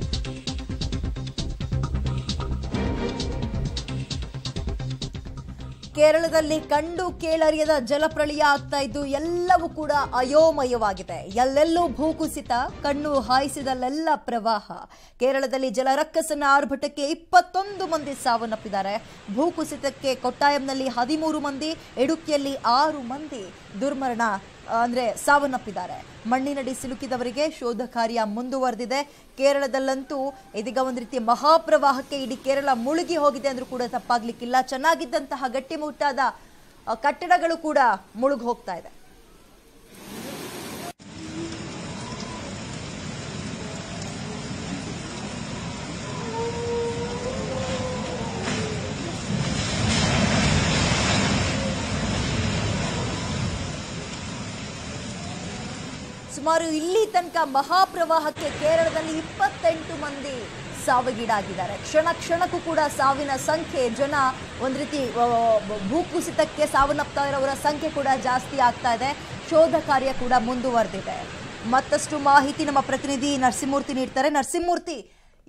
ಕೇರಳದಲ್ಲಿ ಕಂಡು ಕೇಳರಿಯದ ಜಲಪ್ರಳಯ ಆಗ್ತಾ ಇದ್ದು ಎಲ್ಲವೂ ಕೂಡ ಅಯೋಮಯವಾಗಿದೆ. ಎಲ್ಲೆಲ್ಲೂ ಭೂಕುಸಿತ, ಕಣ್ಣು ಹಾಯಿಸಿದಲ್ಲೆಲ್ಲ ಪ್ರವಾಹ. ಕೇರಳದಲ್ಲಿ ಜಲರಕ್ಕಸನ ಆರ್ಭಟಕ್ಕೆ 21 ಮಂದಿ ಸಾವನ್ನಪ್ಪಿದ್ದಾರೆ. ಭೂಕುಸಿತಕ್ಕೆ ಕೊಟ್ಟಾಯಂನಲ್ಲಿ 13 ಮಂದಿ, ಇಡುಕ್ಕಿಯಲ್ಲಿ 6 ಮಂದಿ ದುರ್ಮರಣ ಸಾವನ್ನಪ್ಪಿದ್ದಾರೆ. ಮಣ್ಣಿನಡಿ ಸಿಲುಕಿದವರಿಗೆ ಶೋಧ ಕಾರ್ಯ ಮುಂದುವರೆದಿದೆ. ಕೇರಳದಲ್ಲಂತೂ ಇದೀಗ ಒಂದು ರೀತಿ ಮಹಾಪ್ರವಾಹಕ್ಕೆ ಇಡೀ ಕೇರಳ ಮುಳುಗಿ ಹೋಗಿದೆ ಅಂದ್ರೂ ಕೂಡ ತಪ್ಪಾಗ್ಲಿಕ್ಕಿಲ್ಲ. ಚೆನ್ನಾಗಿದ್ದಂತಹ ಗಟ್ಟಿಮುಟ್ಟಾದ ಕಟ್ಟಡಗಳು ಕೂಡ ಮುಳುಗಿ ಹೋಗ್ತಾ ಇದೆ. ಸುಮಾರು ಇಲ್ಲಿ ತನಕ ಮಹಾಪ್ರವಾಹಕ್ಕೆ ಕೇರಳದಲ್ಲಿ 28 ಮಂದಿ ಸಾವಿಗೀಡಾಗಿದ್ದಾರೆ. ಕ್ಷಣ ಕ್ಷಣಕ್ಕೂ ಕೂಡ ಸಾವಿನ ಸಂಖ್ಯೆ, ಜನ ಒಂದು ರೀತಿ ಭೂಕುಸಿತಕ್ಕೆ ಸಾವನ್ನಪ್ತಾ ಇರೋವರ ಸಂಖ್ಯೆ ಕೂಡ ಜಾಸ್ತಿ ಆಗ್ತಾ ಇದೆ. ಶೋಧ ಕಾರ್ಯ ಕೂಡ ಮುಂದುವರೆದಿದೆ. ಮತ್ತಷ್ಟು ಮಾಹಿತಿ ನಮ್ಮ ಪ್ರತಿನಿಧಿ ನರಸಿಂಹಮೂರ್ತಿ ನೀಡ್ತಾರೆ. ನರಸಿಂಹಮೂರ್ತಿ,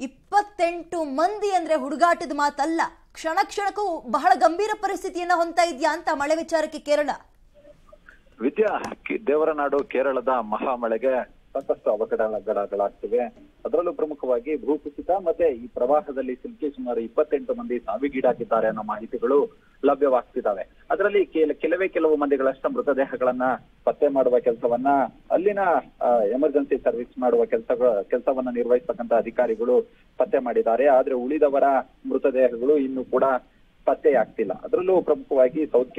28 ಮಂದಿ ಅಂದ್ರೆ ಹುಡುಗಾಟದ ಮಾತಲ್ಲ. ಕ್ಷಣ ಕ್ಷಣಕ್ಕೂ ಬಹಳ ಗಂಭೀರ ಪರಿಸ್ಥಿತಿಯನ್ನ ಹೊಂದ್ತಾ ಇದೆಯಾ ಅಂತ ಮಳೆ ವಿಚಾರಕ್ಕೆ ಕೇರಳ? ವಿದ್ಯಾ, ದೇವರ ನಾಡು ಕೇರಳದ ಮಹಾಮಳೆಗೆ ಸಾಕಷ್ಟು ಅವಘಡಗಳಾಗ್ತಿವೆ. ಅದರಲ್ಲೂ ಪ್ರಮುಖವಾಗಿ ಭೂಕುಸಿತ ಮತ್ತೆ ಈ ಪ್ರವಾಹದಲ್ಲಿ ಸಿಲುಕಿ ಸುಮಾರು 28 ಮಂದಿ ಸಾವಿಗೀಡಾಗಿದ್ದಾರೆ ಅನ್ನೋ ಮಾಹಿತಿಗಳು ಲಭ್ಯವಾಗ್ತಿದ್ದಾವೆ. ಅದರಲ್ಲಿ ಕೆಲವು ಮಂದಿಗಳಷ್ಟ ಮೃತದೇಹಗಳನ್ನ ಪತ್ತೆ ಮಾಡುವ ಕೆಲಸವನ್ನ ಅಲ್ಲಿನ ಎಮರ್ಜೆನ್ಸಿ ಸರ್ವಿಸ್ ಮಾಡುವ ಕೆಲಸವನ್ನ ನಿರ್ವಹಿಸತಕ್ಕಂತ ಅಧಿಕಾರಿಗಳು ಪತ್ತೆ ಮಾಡಿದ್ದಾರೆ. ಆದ್ರೆ ಉಳಿದವರ ಮೃತದೇಹಗಳು ಇನ್ನೂ ಕೂಡ ಪತ್ತೆಯಾಗ್ತಿಲ್ಲ. ಅದರಲ್ಲೂ ಪ್ರಮುಖವಾಗಿ ಸೌತ್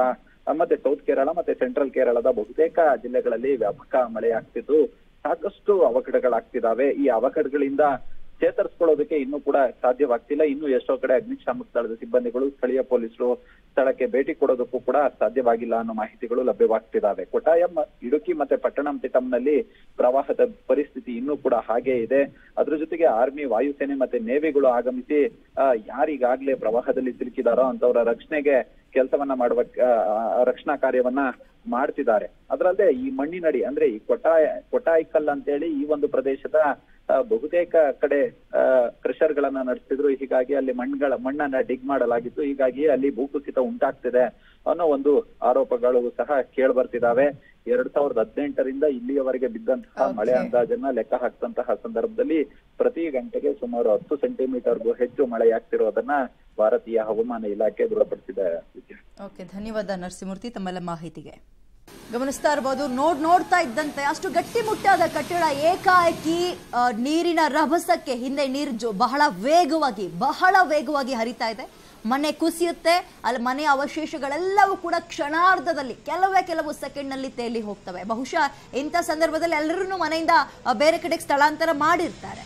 ಕೇರಳ ಮತ್ತೆ ಸೆಂಟ್ರಲ್ ಕೇರಳದ ಬಹುತೇಕ ಜಿಲ್ಲೆಗಳಲ್ಲಿ ವ್ಯಾಪಕ ಮಳೆಯಾಗ್ತಿದ್ದು ಸಾಕಷ್ಟು ಅವಘಡಗಳಾಗ್ತಿದಾವೆ. ಈ ಅವಘಡಗಳಿಂದ ಚೇತರಿಸ್ಕೊಳ್ಳೋದಕ್ಕೆ ಇನ್ನೂ ಕೂಡ ಸಾಧ್ಯವಾಗ್ತಿಲ್ಲ. ಇನ್ನು ಎಷ್ಟೋ ಕಡೆ ಅಗ್ನಿಶಾಮಕ ದಳದ ಸಿಬ್ಬಂದಿಗಳು, ಸ್ಥಳೀಯ ಪೊಲೀಸರು ಸ್ಥಳಕ್ಕೆ ಭೇಟಿ ಕೊಡೋದಕ್ಕೂ ಕೂಡ ಸಾಧ್ಯವಾಗಿಲ್ಲ ಅನ್ನೋ ಮಾಹಿತಿಗಳು ಲಭ್ಯವಾಗ್ತಿದಾವೆ. ಕೊಟ್ಟಾಯಂ, ಇಡುಕ್ಕಿ ಮತ್ತೆ ಪಟ್ಟಣಂತಿಟ್ಟಂನಲ್ಲಿ ಪ್ರವಾಹದ ಪರಿಸ್ಥಿತಿ ಇನ್ನೂ ಕೂಡ ಹಾಗೇ ಇದೆ. ಅದ್ರ ಜೊತೆಗೆ ಆರ್ಮಿ, ವಾಯುಸೇನೆ ಮತ್ತೆ ನೇವಿಗಳು ಆಗಮಿಸಿ ಯಾರಿಗಾಗ್ಲೇ ಪ್ರವಾಹದಲ್ಲಿ ಸಿಲುಕಿದಾರೋ ಅಂತವರ ರಕ್ಷಣೆಗೆ ಕೆಲಸವನ್ನ ಮಾಡುವ ರಕ್ಷಣಾ ಕಾರ್ಯವನ್ನ ಮಾಡ್ತಿದ್ದಾರೆ. ಅದರಲ್ಲದೆ ಈ ಮಣ್ಣಿನಡಿ ಅಂದ್ರೆ ಈ ಕೊಟ್ಟಾಯಿಕಲ್ ಅಂತೇಳಿ ಈ ಒಂದು ಪ್ರದೇಶದ ಬಹುತೇಕ ಕಡೆ ಕ್ರಷರ್ ಗಳನ್ನ ನಡೆಸ್ತಿದ್ರು. ಹೀಗಾಗಿ ಅಲ್ಲಿ ಮಣ್ಣನ್ನ ಡಿಗ್ ಮಾಡಲಾಗಿತ್ತು. ಹೀಗಾಗಿ ಅಲ್ಲಿ ಭೂಕುಸಿತ ಉಂಟಾಗ್ತಿದೆ ಅನ್ನೋ ಒಂದು ಆರೋಪಗಳು ಸಹ ಕೇಳಿ ಬರ್ತಿದಾವೆ. 2018ರಿಂದ ಇಲ್ಲಿಯವರೆಗೆ ಬಿದ್ದಂತಹ ಮಳೆ ಅಂದಾಜನ್ನ ಲೆಕ್ಕ ಹಾಕ್ತಂತಹ ಸಂದರ್ಭದಲ್ಲಿ ಪ್ರತಿ ಗಂಟೆಗೆ ಸುಮಾರು 10 ಸೆಂಟಿಮೀಟರ್ಗೂ ಹೆಚ್ಚು ಮಳೆಯಾಗ್ತಿರೋದನ್ನ ಭಾರತೀಯ ಹವಾಮಾನ ಇಲಾಖೆ ದೃಢಪಡಿಸಿದೆ. ಓಕೆ, ಧನ್ಯವಾದ ನರಸಿಂಹಮೂರ್ತಿ ತಮ್ಮೆಲ್ಲ ಮಾಹಿತಿಗೆ. ಗಮನಿಸ್ತಾ ಇರಬಹುದು, ನೋಡ್ತಾ ಇದ್ದಂತೆ ಅಷ್ಟು ಗಟ್ಟಿಮುಟ್ಟಾದ ಕಟ್ಟಡ ಏಕಾಏಕಿ ನೀರಿನ ರಭಸಕ್ಕೆ ಹಿಂದೆ ನೀರು ಬಹಳ ವೇಗವಾಗಿ ಹರಿತಾ ಇದೆ. ಮನೆ ಕುಸಿಯುತ್ತೆ, ಅಲ್ಲಿ ಮನೆಯ ಅವಶೇಷಗಳೆಲ್ಲವೂ ಕೂಡ ಕ್ಷಣಾರ್ಧದಲ್ಲಿ ಕೆಲವು ಸೆಕೆಂಡ್ ನಲ್ಲಿ ತೇಲಿ ಹೋಗ್ತವೆ. ಬಹುಶಃ ಇಂಥ ಸಂದರ್ಭದಲ್ಲಿ ಎಲ್ಲರೂ ಮನೆಯಿಂದ ಬೇರೆ ಕಡೆಗೆ ಸ್ಥಳಾಂತರ ಮಾಡಿರ್ತಾರೆ.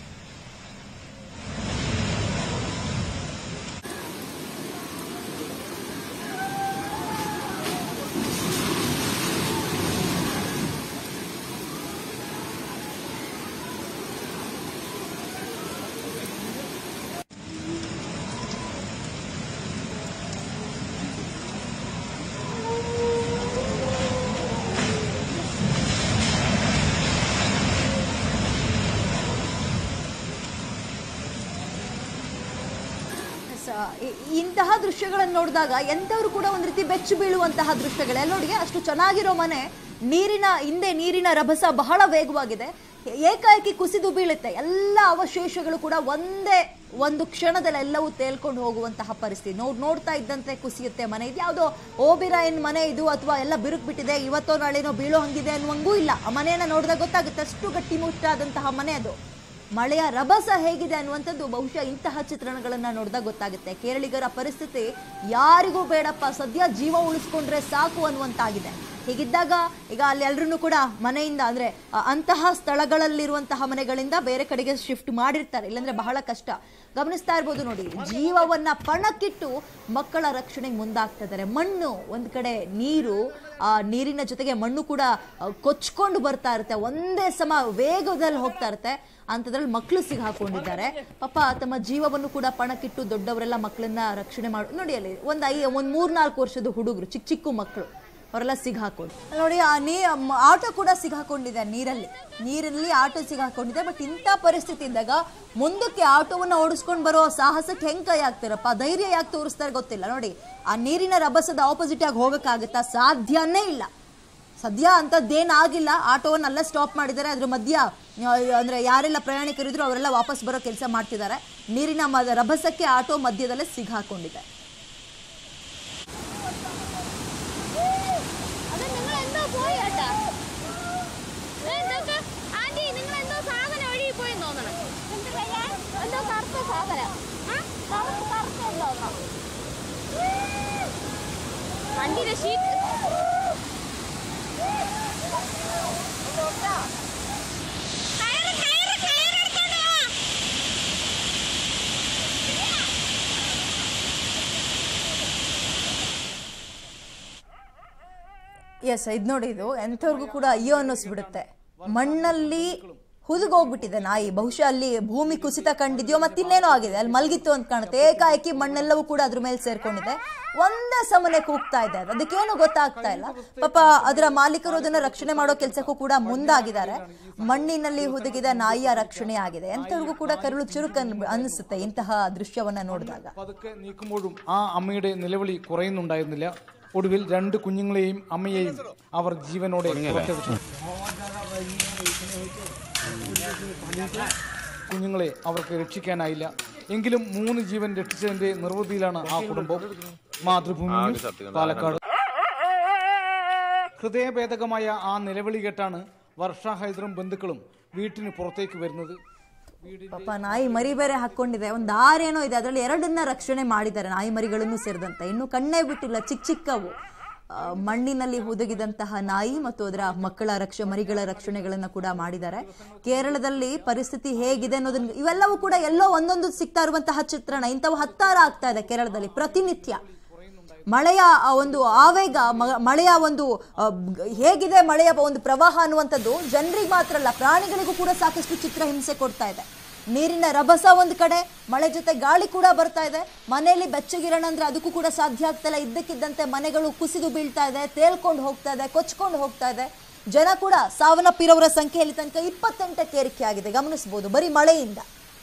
ಇಂತಹ ದೃಶ್ಯಗಳನ್ನು ನೋಡಿದಾಗ ಎಂತವರು ಕೂಡ ಒಂದು ರೀತಿ ಬೆಚ್ಚು ಬೀಳುವಂತಹ ದೃಶ್ಯಗಳೇ. ನೋಡಿ, ಅಷ್ಟು ಚೆನ್ನಾಗಿರೋ ಮನೆ ನೀರಿನ ರಭಸ ಬಹಳ ವೇಗವಾಗಿದೆ. ಏಕಾಏಕಿ ಕುಸಿದು ಬೀಳುತ್ತೆ. ಎಲ್ಲ ಅವಶೇಷಗಳು ಕೂಡ ಒಂದು ಕ್ಷಣದಲ್ಲಿ ಎಲ್ಲವೂ ತೇಲ್ಕೊಂಡು ಹೋಗುವಂತಹ ಪರಿಸ್ಥಿತಿ. ನೋಡ್ತಾ ಇದ್ದಂತೆ ಕುಸಿಯುತ್ತೆ ಮನೆ. ಇದು ಯಾವುದೋ ಓಬಿರಾಯನ್ ಮನೆ ಇದು, ಅಥವಾ ಎಲ್ಲ ಬಿರುಕು ಬಿಟ್ಟಿದೆ, ಇವತ್ತೋ ನಾಳೆನೋ ಬೀಳೋ ಹಂಗಿದೆ ಅನ್ನುವಂಗೂ ಇಲ್ಲ. ಆ ಮನೆಯನ್ನ ನೋಡಿದಾಗ ಗೊತ್ತಾಗುತ್ತೆ, ಅಷ್ಟು ಗಟ್ಟಿಮುಟ್ಟಾದಂತಹ ಮನೆ ಅದು. ಮಳೆಯ ರಭಸ ಹೇಗಿದೆ ಅನ್ನುವಂಥದ್ದು ಬಹುಶಃ ಇಂತಹ ಚಿತ್ರಣಗಳನ್ನ ನೋಡಿದಾಗ ಗೊತ್ತಾಗುತ್ತೆ. ಕೇರಳಿಗರ ಪರಿಸ್ಥಿತಿ ಯಾರಿಗೂ ಬೇಡಪ್ಪ, ಸದ್ಯ ಜೀವ ಉಳಿಸ್ಕೊಂಡ್ರೆ ಸಾಕು ಅನ್ನುವಂತಾಗಿದೆ. ಹೀಗಿದ್ದಾಗ ಈಗ ಅಲ್ಲಿ ಎಲ್ಲರೂ ಕೂಡ ಮನೆಯಿಂದ ಅಂದ್ರೆ ಅಂತಹ ಸ್ಥಳಗಳಲ್ಲಿರುವಂತಹ ಮನೆಗಳಿಂದ ಬೇರೆ ಕಡೆಗೆ ಶಿಫ್ಟ್ ಮಾಡಿರ್ತಾರೆ, ಇಲ್ಲಾಂದ್ರೆ ಬಹಳ ಕಷ್ಟ. ಗಮನಿಸ್ತಾ ಇರ್ಬೋದು ನೋಡಿ, ಜೀವವನ್ನ ಪಣಕ್ಕಿಟ್ಟು ಮಕ್ಕಳ ರಕ್ಷಣೆಗೆ ಮುಂದಾಗ್ತಾ ಇದ್ದಾರೆ. ಮಣ್ಣು ಒಂದ್ ಕಡೆ, ನೀರಿನ ಜೊತೆಗೆ ಮಣ್ಣು ಕೂಡ ಕೊಚ್ಕೊಂಡು ಬರ್ತಾ ಇರುತ್ತೆ, ಒಂದೇ ಸಮ ವೇಗದಲ್ಲಿ ಹೋಗ್ತಾ ಇರುತ್ತೆ. ಅಂತದ್ರಲ್ಲಿ ಮಕ್ಕಳು ಸಿಗಾಕೊಂಡಿದ್ದಾರೆ. ಪಾಪ ತಮ್ಮ ಜೀವವನ್ನು ಕೂಡ ಪಣಕ್ಕಿಟ್ಟು ದೊಡ್ಡವರೆಲ್ಲ ಮಕ್ಕಳನ್ನ ರಕ್ಷಣೆ ಮಾಡಿ ನೋಡಿ. ಅಲ್ಲಿ ಒಂದು 3-4 ವರ್ಷದ ಹುಡುಗರು, ಚಿಕ್ಕ ಮಕ್ಕಳು ಅವರೆಲ್ಲ ಸಿಗಾಕೊಂಡು ನೋಡಿ. ಆಟೋ ಕೂಡ ಸಿಗಾಕೊಂಡಿದೆ ನೀರಲ್ಲಿ ಆಟೋ ಸಿಗಾಕೊಂಡಿದೆ. ಬಟ್ ಇಂಥ ಪರಿಸ್ಥಿತಿ ಇದ್ದಾಗ ಮುಂದಕ್ಕೆ ಆಟೋವನ್ನ ಓಡಿಸ್ಕೊಂಡು ಬರೋ ಸಾಹಸಕ್ಕೆ ಹೆಂಗ್ ಕೈ ಹಾಕ್ತಾರಪ್ಪ, ಧೈರ್ಯ ಯಾಕೆ ತೋರಿಸ್ತಾರೆ ಗೊತ್ತಿಲ್ಲ. ನೋಡಿ ಆ ನೀರಿನ ರಭಸದ ಆಪೋಸಿಟ್ ಆಗಿ ಹೋಗಕ್ಕಾಗತ್ತಾ? ಸಾಧ್ಯನೇ ಇಲ್ಲ. ಸದ್ಯ ಅಂಥದ್ದೇನಾಗಿಲ್ಲ. ಆಟೋವನ್ನೆಲ್ಲ ಸ್ಟಾಪ್ ಮಾಡಿದ್ದಾರೆ. ಅದ್ರ ಮಧ್ಯ ಅಂದ್ರೆ ಯಾರೆಲ್ಲ ಪ್ರಯಾಣಿಕರಿದ್ರು ಅವರೆಲ್ಲ ವಾಪಸ್ ಬರೋ ಕೆಲಸ ಮಾಡ್ತಿದ್ದಾರೆ. ನೀರಿನ ರಭಸಕ್ಕೆ ಆಟೋ ಮಧ್ಯದಲ್ಲೇ ಸಿಗಾಕೊಂಡಿದೆ. വണ്ടിയുടെ ഷീറ്റ് ಎಸ್, ಇದು ನೋಡಿ, ಇದು ಎಂಥವ್ರಿಗೂ ಕೂಡ ಅಯ್ಯೋ ಅನ್ನಿಸ್ಬಿಡುತ್ತೆ. ಮಣ್ಣಲ್ಲಿ ಹುದುಗೋಗ್ಬಿಟ್ಟಿದೆ ನಾಯಿ. ಬಹುಶಃ ಅಲ್ಲಿ ಭೂಮಿ ಕುಸಿತ ಕಂಡಿದ್ಯೋ ಮತ್ತಿನ್ನೇನೋ ಆಗಿದೆ, ಅಲ್ಲಿ ಮಲಗಿತ್ತು ಅಂತ ಕಾಣುತ್ತೆ. ಏಕಾಏಕಿ ಮಣ್ಣೆಲ್ಲವೂ ಕೂಡ ಅದ್ರ ಮೇಲೆ ಸೇರ್ಕೊಂಡಿದೆ. ಒಂದೇ ಸಮನೆ ಕೂಗ್ತಾ ಇದೆ. ಅದಕ್ಕೇನು ಗೊತ್ತಾಗ್ತಾ ಇಲ್ಲ. ಪಾಪ ಅದರ ಮಾಲೀಕರು ಅದನ್ನ ರಕ್ಷಣೆ ಮಾಡೋ ಕೆಲಸಕ್ಕೂ ಕೂಡ ಮುಂದಾಗಿದ್ದಾರೆ. ಮಣ್ಣಿನಲ್ಲಿ ಹುದುಗಿದ ನಾಯಿಯ ರಕ್ಷಣೆ ಆಗಿದೆ. ಎಂಥವ್ರಿಗೂ ಕೂಡ ಕರುಳು ಚುರುಕು ಅನಿಸುತ್ತೆ ಇಂತಹ ದೃಶ್ಯವನ್ನ ನೋಡಿದಾಗ. പതുക്കെ നീക്കുമ്പോഴും ആ അമ്മയുടെ നിലവിളി കുറയുന്നുണ്ടായിരുന്നില്ല. ഒടുവിൽ 2 കുഞ്ഞുങ്ങളെയും അമ്മയെയും അവർ ജീവനോടെ പുറത്തെടുത്തു. കുഞ്ഞുങ്ങളെ അവർക്ക് രക്ഷിക്കാനായില്ല. എങ്കിലും 3 ജീവൻ രക്ഷിച്ചതിന്റെ നിർവൃതിയിലാണ് ആ കുടുംബം. മാതൃഭൂമി പാലക്കാട്. ഹൃദയഭേദകമായ ആ നിലവിളി കേട്ടാണ് വർഷ ഹൈദറും ബന്ധുക്കളും വീട്ടിന് പുറത്തേക്ക് വരുന്നത്. ಪಾಪ ನಾಯಿ ಮರಿ ಬೇರೆ ಹಾಕೊಂಡಿದೆ. ಒಂದು 6 ಏನೋ ಇದೆ, ಅದರಲ್ಲಿ 2 ರಕ್ಷಣೆ ಮಾಡಿದ್ದಾರೆ, ನಾಯಿ ಮರಿಗಳನ್ನು ಸೇರಿದಂತೆ. ಇನ್ನು ಕಣ್ಣೇ ಬಿಟ್ಟಿಲ್ಲ, ಚಿಕ್ಕವು ಮಣ್ಣಿನಲ್ಲಿ ಹುದುಗಿದಂತಹ ನಾಯಿ ಮತ್ತು ಅದರ ಮರಿಗಳ ರಕ್ಷಣೆಗಳನ್ನ ಕೂಡ ಮಾಡಿದ್ದಾರೆ. ಕೇರಳದಲ್ಲಿ ಪರಿಸ್ಥಿತಿ ಹೇಗಿದೆ ಅನ್ನೋದನ್ನ ಇವೆಲ್ಲವೂ ಕೂಡ ಎಲ್ಲೋ ಒಂದೊಂದು ಸಿಗ್ತಾ ಇರುವಂತಹ ಚಿತ್ರಣ. ಇಂಥವು 10 ಆಗ್ತಾ ಇದೆ ಕೇರಳದಲ್ಲಿ ಪ್ರತಿನಿತ್ಯ. ಮಳೆಯ ಒಂದು ಆವೇಗ, ಮಳೆಯ ಒಂದು ಹೇಗಿದೆ, ಮಳೆಯ ಒಂದು ಪ್ರವಾಹ ಅನ್ನುವಂಥದ್ದು ಜನರಿಗೆ ಮಾತ್ರ ಅಲ್ಲ, ಪ್ರಾಣಿಗಳಿಗೂ ಕೂಡ ಸಾಕಷ್ಟು ಚಿತ್ರ ಹಿಂಸೆ ಕೊಡ್ತಾ ಇದೆ. ನೀರಿನ ರಭಸ ಒಂದು ಕಡೆ, ಮಳೆ ಜೊತೆ ಗಾಳಿ ಕೂಡ ಬರ್ತಾ ಇದೆ. ಮನೆಯಲ್ಲಿ ಬೆಚ್ಚಗಿರೋಣ ಅಂದ್ರೆ ಅದಕ್ಕೂ ಕೂಡ ಸಾಧ್ಯ ಆಗ್ತಾ ಇಲ್ಲ. ಇದ್ದಕ್ಕಿದ್ದಂತೆ ಮನೆಗಳು ಕುಸಿದು ಬೀಳ್ತಾ ಇದೆ, ತೇಲ್ಕೊಂಡು ಹೋಗ್ತಾ ಇದೆ, ಕೊಚ್ಕೊಂಡು ಹೋಗ್ತಾ ಇದೆ. ಜನ ಕೂಡ ಸಾವನ್ನಪ್ಪಿರೋರ ಸಂಖ್ಯೆಯಲ್ಲಿ ತನಕ 28ಕ್ಕೆ ಏರಿಕೆ ಆಗಿದೆ. ಗಮನಿಸಬಹುದು ಬರೀ ಮಳೆಯಿಂದ.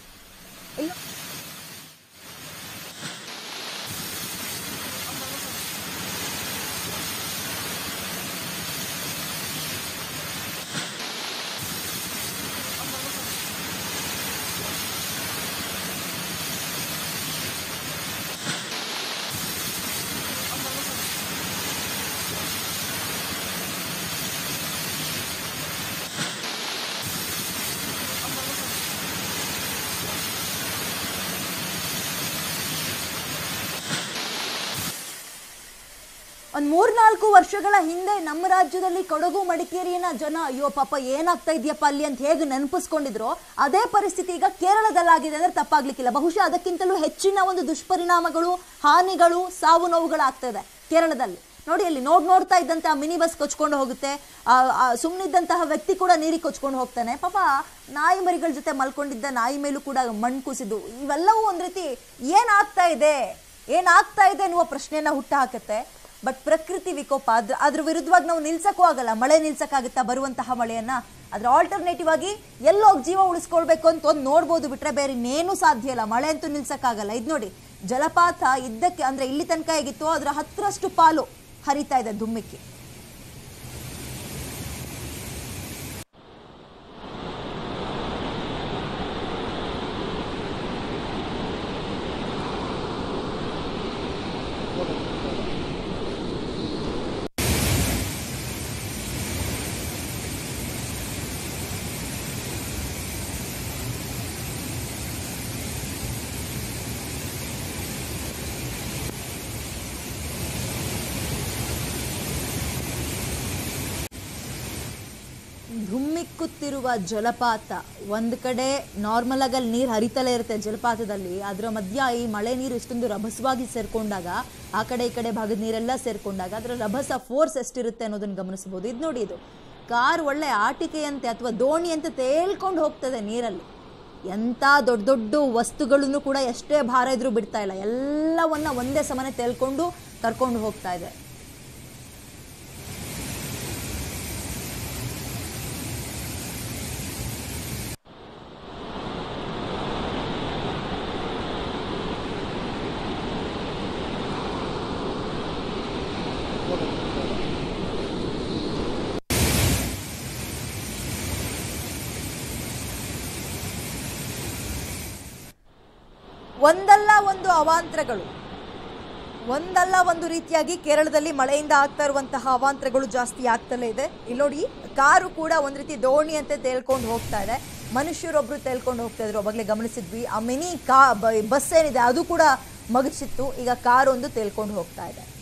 ಒಂದು 3-4 ವರ್ಷಗಳ ಹಿಂದೆ ನಮ್ಮ ರಾಜ್ಯದಲ್ಲಿ ಕೊಡಗು ಮಡಿಕೇರಿಯ ಜನ ಅಯ್ಯೋ ಪಾಪ ಏನಾಗ್ತಾ ಇದೆಯಪ್ಪ ಅಲ್ಲಿ ಅಂತ ಹೇಗೆ ನೆನಪಿಸ್ಕೊಂಡಿದ್ರು, ಅದೇ ಪರಿಸ್ಥಿತಿ ಈಗ ಕೇರಳದಲ್ಲಾಗಿದೆ ಅಂದ್ರೆ ತಪ್ಪಾಗ್ಲಿಕ್ಕಿಲ್ಲ. ಬಹುಶಃ ಅದಕ್ಕಿಂತಲೂ ಹೆಚ್ಚಿನ ಒಂದು ದುಷ್ಪರಿಣಾಮಗಳು, ಹಾನಿಗಳು, ಸಾವು ನೋವುಗಳಾಗ್ತಾ ಇದೆ ಕೇರಳದಲ್ಲಿ. ನೋಡಿ, ಅಲ್ಲಿ ನೋಡ್ತಾ ಇದ್ದಂತೆ ಆ ಮಿನಿ ಬಸ್ ಕೊಚ್ಕೊಂಡು ಹೋಗುತ್ತೆ. ಸುಮ್ಮನಿದ್ದಂತಹ ವ್ಯಕ್ತಿ ಕೂಡ ನೀರಿಗೆ ಕೊಚ್ಕೊಂಡು ಹೋಗ್ತಾನೆ. ಪಾಪ ನಾಯಿ ಮರಿಗಳ ಜೊತೆ ಮಲ್ಕೊಂಡಿದ್ದ ನಾಯಿ ಮೇಲೂ ಕೂಡ ಮಣ್ಣು ಕುಸಿದು ಇವೆಲ್ಲವೂ ಒಂದ್ ರೀತಿ ಏನಾಗ್ತಾ ಇದೆ ಅನ್ನುವ ಪ್ರಶ್ನೆಯನ್ನ ಹುಟ್ಟ ಹಾಕುತ್ತೆ. ಬಟ್ ಪ್ರಕೃತಿ ವಿಕೋಪ, ಅದ್ರ ವಿರುದ್ಧವಾಗಿ ನಾವು ನಿಲ್ಸಕ್ಕೂ ಆಗಲ್ಲ. ಮಳೆ ನಿಲ್ಸಕ್ಕಾಗುತ್ತಾ ಬರುವಂತಹ ಮಳೆಯನ್ನ? ಅದ್ರ ಆಲ್ಟರ್ನೇಟಿವ್ ಆಗಿ ಎಲ್ಲೋಗಿ ಜೀವ ಉಳಿಸ್ಕೊಳ್ಬೇಕು ಅಂತ ಒಂದು ನೋಡ್ಬೋದು, ಬಿಟ್ರೆ ಬೇರೆ ಇನ್ನೇನು ಸಾಧ್ಯ ಇಲ್ಲ. ಮಳೆ ಅಂತೂ ನಿಲ್ಸಕ್ಕಾಗಲ್ಲ. ಇದು ನೋಡಿ, ಜಲಪಾತ ಇದ್ದಕ್ಕೆ ಅಂದ್ರೆ ಇಲ್ಲಿ ತನಕ ಹೇಗಿತ್ತು ಅದರ 10ರಷ್ಟು ಪಾಲು ಹರಿತಾ ಇದೆ ಧುಮ್ಮಿಕ್ಕಿ. ಧುಮ್ಮಿಕ್ಕುತ್ತಿರುವ ಜಲಪಾತ. ಒಂದು ಕಡೆ ನಾರ್ಮಲ್ ಆಗಿ ಅಲ್ಲಿ ನೀರು ಹರಿತಲೇ ಇರುತ್ತೆ ಜಲಪಾತದಲ್ಲಿ, ಅದರ ಮಧ್ಯ ಈ ಮಳೆ ನೀರು ಇಷ್ಟೊಂದು ರಭಸವಾಗಿ ಸೇರ್ಕೊಂಡಾಗ, ಆ ಕಡೆ ಈ ಕಡೆ ಭಾಗದ ನೀರೆಲ್ಲ ಸೇರ್ಕೊಂಡಾಗ ಅದರ ರಭಸ ಫೋರ್ಸ್ ಎಷ್ಟಿರುತ್ತೆ ಅನ್ನೋದನ್ನ ಗಮನಿಸಬಹುದು. ಇದು ನೋಡಿ, ಇದು ಕಾರ್ ಒಳ್ಳೆ ಆಟಿಕೆಯಂತೆ ಅಥವಾ ದೋಣಿಯಂತೆ ತೇಲ್ಕೊಂಡು ಹೋಗ್ತದೆ ನೀರಲ್ಲಿ. ಎಂಥ ದೊಡ್ಡ ದೊಡ್ಡ ವಸ್ತುಗಳನ್ನು ಕೂಡ ಎಷ್ಟೇ ಭಾರ ಇದ್ರೂ ಬಿಡ್ತಾ ಇಲ್ಲ, ಎಲ್ಲವನ್ನ ಒಂದೇ ಸಮನೆ ತೇಲ್ಕೊಂಡು ಕರ್ಕೊಂಡು ಹೋಗ್ತಾ ಇದೆ. ಒಂದಲ್ಲ ಒಂದು ಅವಾಂತರಗಳು, ಒಂದಲ್ಲ ಒಂದು ರೀತಿಯಾಗಿ ಕೇರಳದಲ್ಲಿ ಮಳೆಯಿಂದ ಆಗ್ತಾ ಇರುವಂತಹ ಅವಾಂತರಗಳು ಜಾಸ್ತಿ ಆಗ್ತಲೇ ಇದೆ. ಇಲ್ಲಿ ನೋಡಿ, ಕಾರು ಕೂಡ ಒಂದು ರೀತಿ ದೋಣಿಯಂತೆ ತೇಲ್ಕೊಂಡು ಹೋಗ್ತಾ ಇದೆ. ಮನುಷ್ಯರೊಬ್ರು ತೇಲ್ಕೊಂಡು ಹೋಗ್ತಾ ಇದ್ರು, ಅವಾಗಲೇ ಗಮನಿಸಿದ್ವಿ. ಆ ಮಿನಿ ಬಸ್ ಏನಿದೆ ಅದು ಕೂಡ ಮಗಚಿತ್ತು. ಈಗ ಕಾರು ಒಂದು ತೇಲ್ಕೊಂಡು ಹೋಗ್ತಾ ಇದೆ.